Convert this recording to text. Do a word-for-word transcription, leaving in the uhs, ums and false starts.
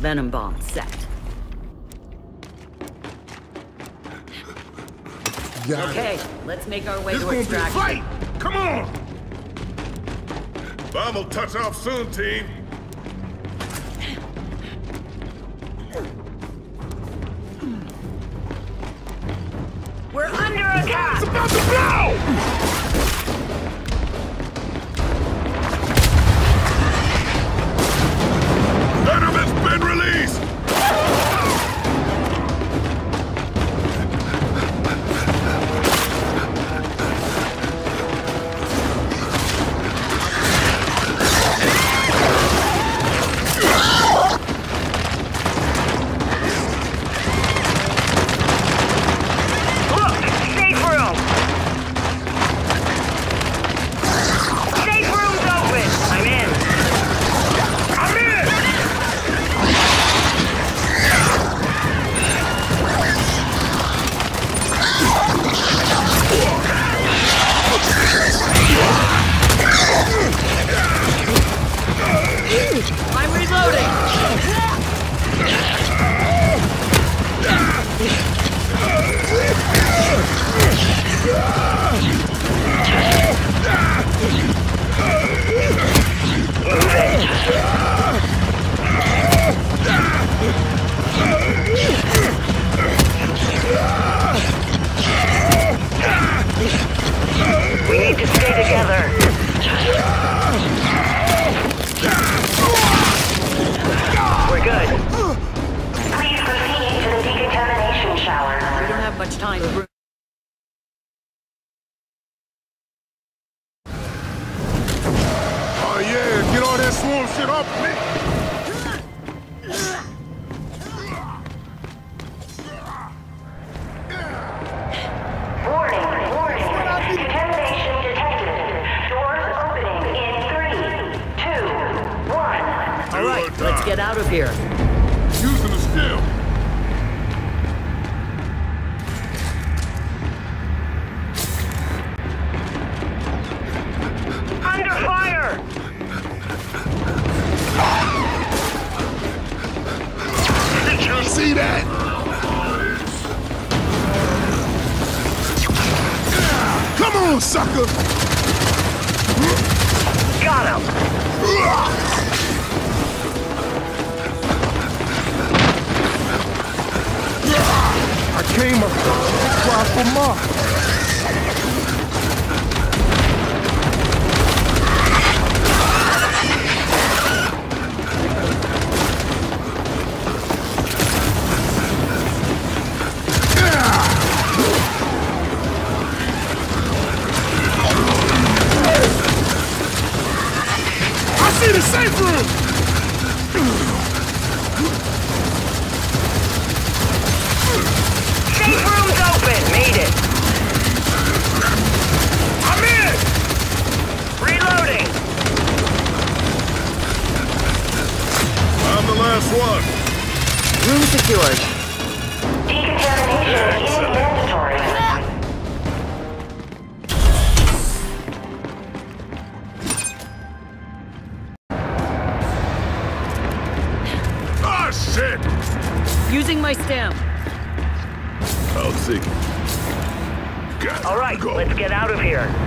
venom bomb set. Got Okay, it. let's make our way This to gonna be a extraction. fight! Come on! Bomb will touch off soon, team. We're under attack! It's about to blow! Venom has been released! I'm reloading! We need to stay together. We're good. Please proceed to the decontamination shower. We don't have much time. Oh yeah, get all that swarm shit off me! Warning, warning. Decontamination detected. Doors opening in three, two, one. All right, let's get out of here. Using the skill! Under fire! Did you see that? Come on, sucker! Got him! I came up try for more. I see the safe room! Safe room's open! Made it! I'm in! Reloading! I'm the last one. Room secured. Decontamination is mandatory. Ah, shit! Using my stem. I'll take it. Got All right, go. let's get out of here.